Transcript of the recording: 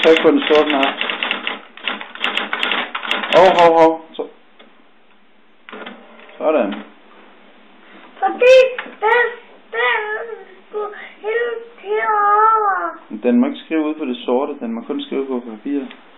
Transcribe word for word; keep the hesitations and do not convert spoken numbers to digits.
tryk på den sorte knap. Hov, hov, hov. Så. Sådan. Fordi den, den skulle helt herover. Den må ikke skrive ud på det sorte, den må kun skrive på papiret.